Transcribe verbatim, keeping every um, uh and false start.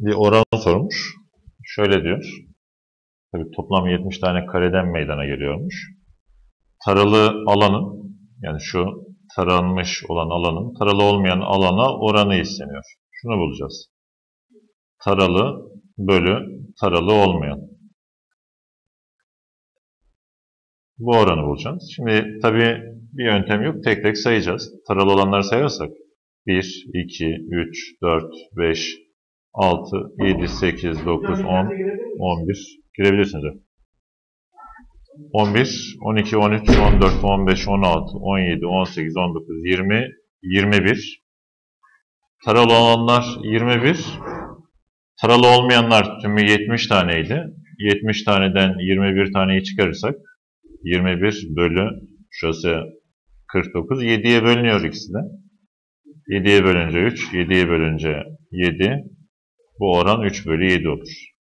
bir oran sormuş. Şöyle diyor. Tabii toplam yetmiş tane kareden meydana geliyormuş. Taralı alanın, yani şu taranmış olan alanın taralı olmayan alana oranı isteniyor. Şunu bulacağız. Taralı bölü taralı olmayan. Bu oranı bulacağız. Şimdi tabii bir yöntem yok. Tek tek sayacağız. Taralı olanları sayarsak bir, iki, üç, dört, beş, altı, yedi, sekiz, dokuz, on, on bir. Girebilirsiniz. on bir, on iki, on üç, on dört, on beş, on altı, on yedi, on sekiz, on dokuz, yirmi, yirmi bir. Taralı olanlar yirmi bir. Taralı olmayanlar tümü yetmiş taneydi. yetmiş taneden yirmi bir taneyi çıkarırsak yirmi bir bölü şurası kırk dokuz. yediye bölünüyor ikisi de. yediye bölünce üç, yediye bölünce yedi. Bu oran üç bölü yedi olur.